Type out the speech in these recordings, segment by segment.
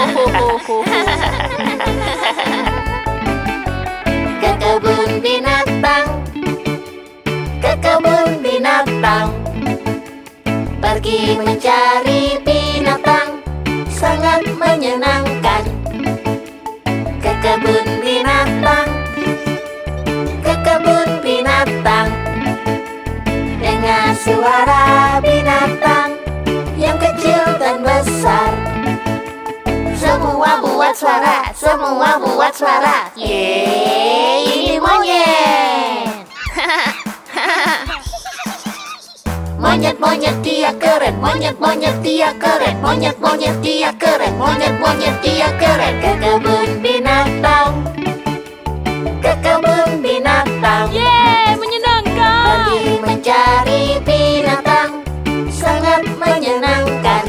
Ke kebun binatang, ke kebun binatang, pergi mencari binatang, sangat menyenangkan. Ke kebun binatang, ke kebun binatang, dengar suara binatang yang kecil dan besar. Semua buat suara, semua buat suara. Yeay, ini monyet. Monyet-monyet dia keren, monyet-monyet dia keren, monyet-monyet dia keren, monyet-monyet dia keren. Ke kebun binatang, ke kebun binatang. Yeay, menyenangkan. Pergi mencari binatang, sangat menyenangkan.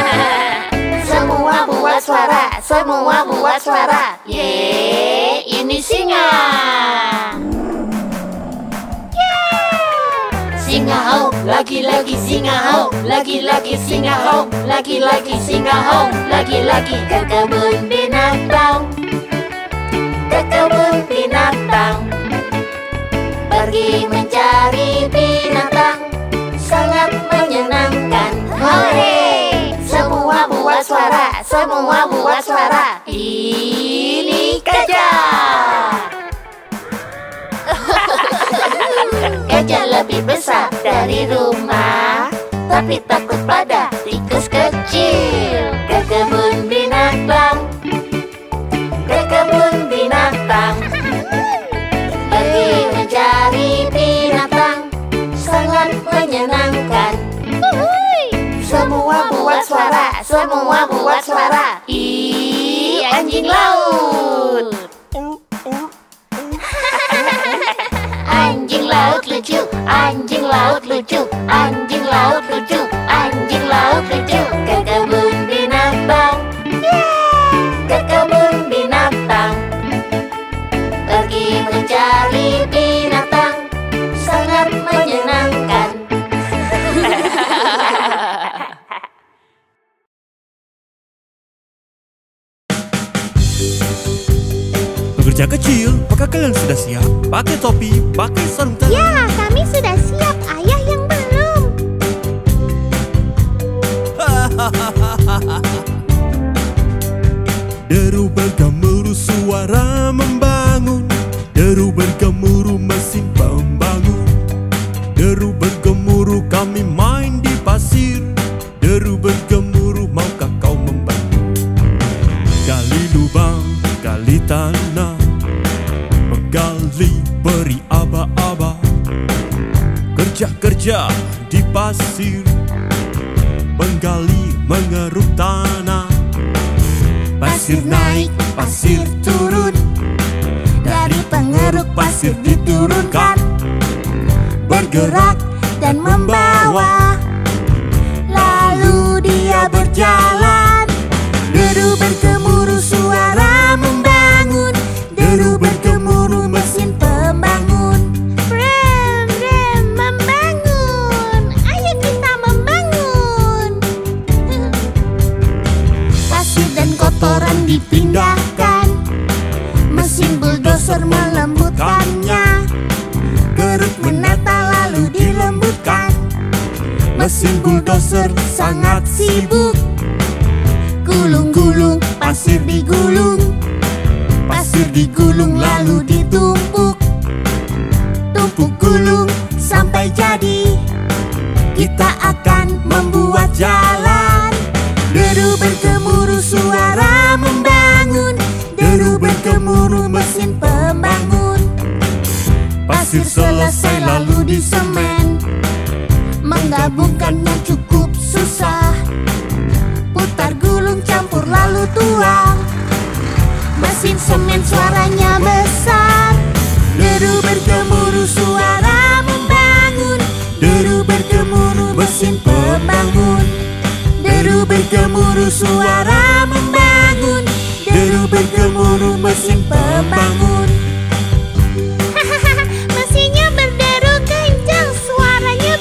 Semua buat suara, semua buat suara. Yeay, ini singa. Singa ho, lagi-lagi singa ho, lagi-lagi singa ho, lagi-lagi singa ho, lagi-lagi. Ke kebun binatang, ke kebun binatang, pergi mencari binatang, sangat menyenangkan. Hore! Semua buat suara, semua buat suara. Ini gajah. Gajah lebih besar dari rumah, tapi takut pada tikus kecil. Ke kebun binatang, ke kebun binatang, pergi mencari binatang, sangat menyenangkan. Semua buat suara, semua buat suara. Ih, anjing laut. Anjing laut lucu, anjing laut lucu, anjing laut lucu, anjing laut lucu. Ke kebun binatang, ke kebun binatang, pergi mencari binatang, sangat menyenangkan. Pekerja kecil, apakah kalian sudah siap? Pakai topi, pakai sarung tangan. Ya, kami sudah siap. Ayah yang belum. Deru bergemuruh, suara membangun. Deru bergemuruh, mesin pembangun. Deru bergemuruh, kami main di pasir. Deru bergemuruh, maukah kau membantu? Gali lubang, gali tanah, menggali beri aba-aba. Kerja-kerja di pasir, menggali mengeruk tanah. Pasir naik, pasir turun, dari pengeruk pasir diturunkan. Bergerak dan membawa, lalu dia berjalan. Deru bergemuruh, suara membangun. Deru bergemuruh, mesin pembangun. Rem, rem, membangun. Ayo kita membangun. Pasir dan kotoran dipindahkan, mesin bulldozer melembutkannya. Geruk menata lalu dilembutkan, mesin bulldozer sangat sibuk. Gulung-gulung, pasir digulung, pasir digulung lalu ditumpuk. Tumpuk gulung sampai jadi, kita akan membuat jalan. Deru bergemuruh, suara membangun. Deru bergemuruh, mesin pembangun. Pasir selesai lalu disemen, menggabungkannya cukup susah. Putar gulung campur lalu tuang, mesin semen suaranya besar. Deru bergemuruh, suara membangun. Deru bergemuruh, mesin pembangun. Deru bergemuruh, suara membangun. Deru bergemuruh, mesin pembangun. Mesinnya berderu kencang, suaranya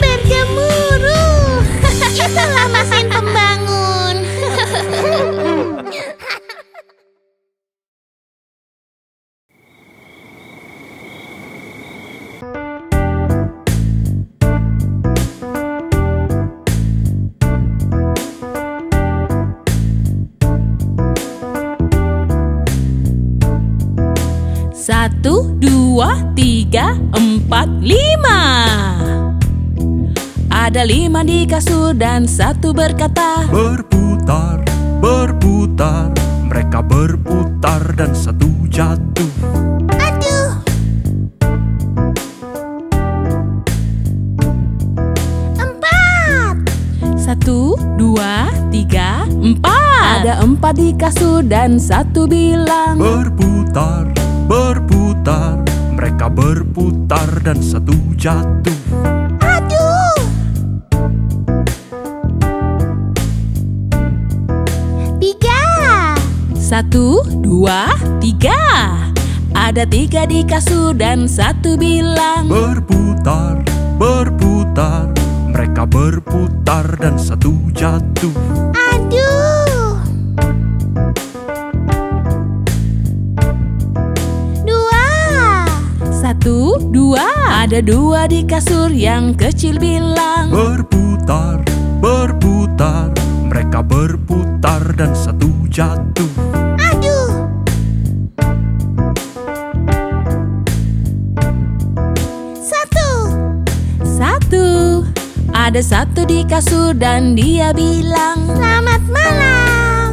bergemuruh. Itulah mesin pembangun. 2, 3, 4, 5. Ada 5 di kasur dan 1 berkata, berputar, berputar. Mereka berputar dan 1 jatuh. Aduh. 4. 1, 2, 3, 4. Ada 4 di kasur dan 1 bilang, berputar, berputar. Mereka berputar dan 1 jatuh. Aduh. 3. 1, 2, 3. Ada 3 di kasur dan 1 bilang, berputar, berputar. Mereka berputar dan 1 jatuh. Aduh. 2. 1, 2. Ada 2 di kasur yang kecil bilang, berputar, berputar. Mereka berputar dan 1 jatuh. Aduh. 1. Ada 1 di kasur dan dia bilang, Selamat malam.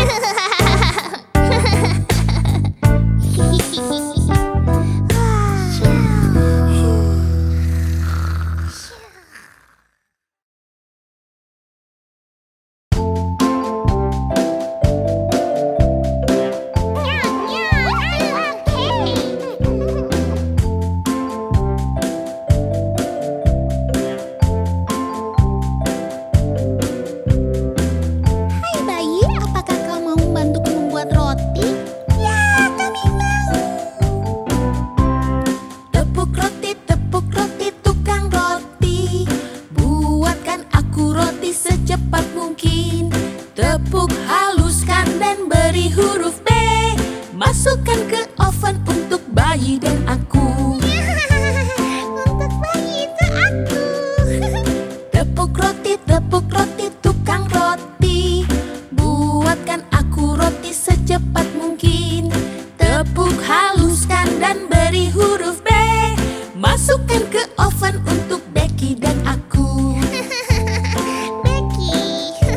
Masukkan ke oven untuk bayi dan aku. Untuk bayi itu aku. Tepuk roti, tukang roti. Buatkan aku roti secepat mungkin. Tepuk, haluskan dan beri huruf B. Masukkan ke oven untuk Becky dan aku. Becky.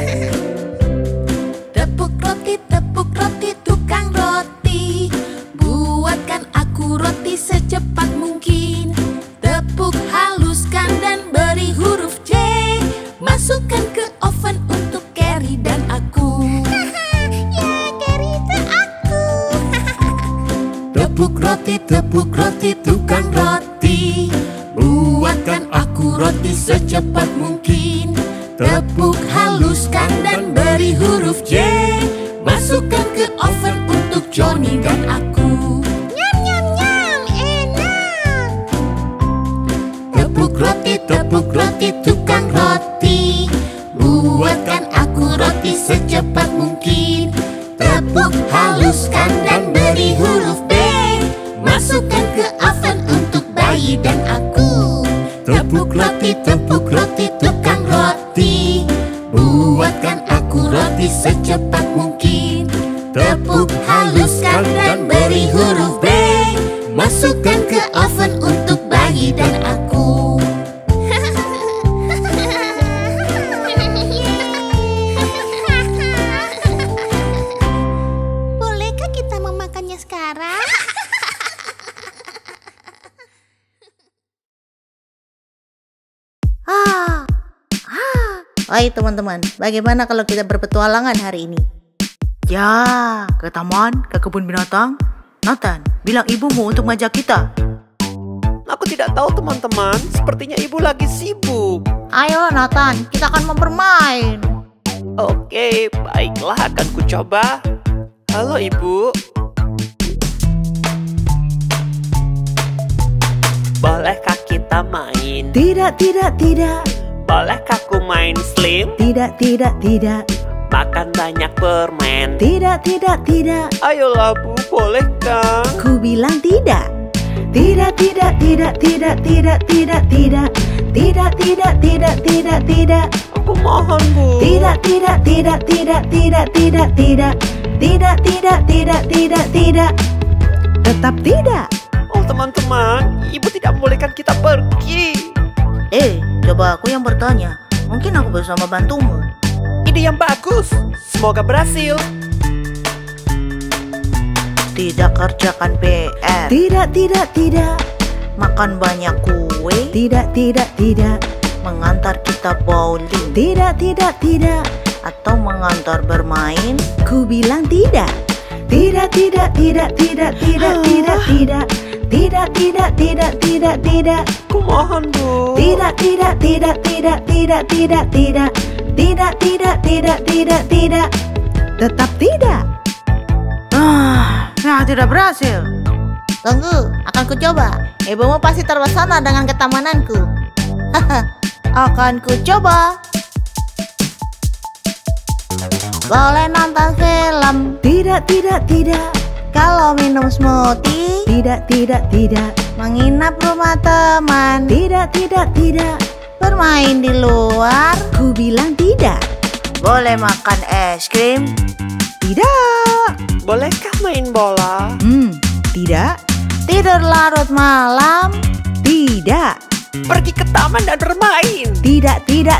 Tepuk roti, tukang roti. Buatkan aku roti secepat mungkin. Tepuk, haluskan dan beri huruf J. Masukkan ke oven untuk Carrie dan aku. Ya, Carrie itu aku. Tepuk roti, tukang roti. Buatkan aku roti secepat mungkin. Tepuk, haluskan dan beri huruf J. Masukkan ke oven untuk Johnny dan aku. Nyam, nyam, nyam, enak. Tepuk roti, tukang roti. Buatkan aku roti secepat mungkin. Tepuk, haluskan dan beri huruf B. Masukkan ke oven untuk bayi dan aku. Tepuk roti, tukang roti. Buatkan aku roti secepat mungkin. Tepuk, haluskan dan beri huruf B. Masukkan ke oven untuk bayi dan aku. Bolehkah kita memakannya sekarang? Hai teman-teman, bagaimana kalau kita berpetualangan hari ini? Ya, ke taman, ke kebun binatang. Nathan, bilang ibumu untuk ngajak kita. Aku tidak tahu teman-teman, sepertinya ibu lagi sibuk. Ayo Nathan, kita akan bermain. Oke, baiklah akan ku coba. Halo ibu. Bolehkah kita main? Tidak. Bolehkah ku main slim? Tidak. Makan banyak permen? Tidak. Ayolah bu, bolehkah? Ku bilang tidak. Tidak. Aku mohon bu. Tidak. Tetap tidak. Oh teman-teman. Ibu tidak membolehkan kita pergi. Coba aku yang bertanya. Mungkin aku bisa membantumu. Ide yang bagus. Semoga berhasil. Tidak kerjakan PR. Tidak. Makan banyak kue. Tidak. Mengantar kita bowling. Tidak. Atau mengantar bermain. Ku bilang tidak. Tidak. Kumohon, Bu. Tidak. Tetap tidak. Tidak berhasil. Tunggu, akan ku coba. Ibumu pasti terpesona dengan ketamananku. Akan ku coba. Boleh nonton film. Tidak. Kalau minum smoothie. Tidak. Menginap rumah teman. Tidak. Bermain di luar. Ku bilang tidak. Boleh makan es krim. Tidak. Bolehkah main bola? Tidak. Tidur larut malam. Tidak. Pergi ke taman dan bermain. Tidak.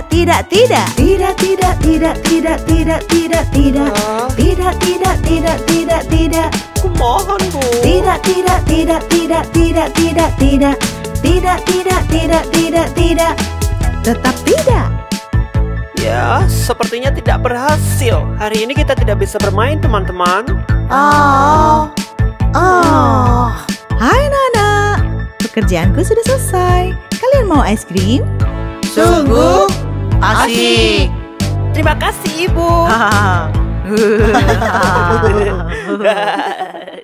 Kumohon, Bu. Tidak. Tetap tidak. Ya, sepertinya tidak berhasil. Hari ini kita tidak bisa bermain, teman-teman. Oh. Hai Nana, pekerjaanku sudah selesai. Kalian mau es krim? Sungguh asik. Terima kasih, Ibu. Hahaha.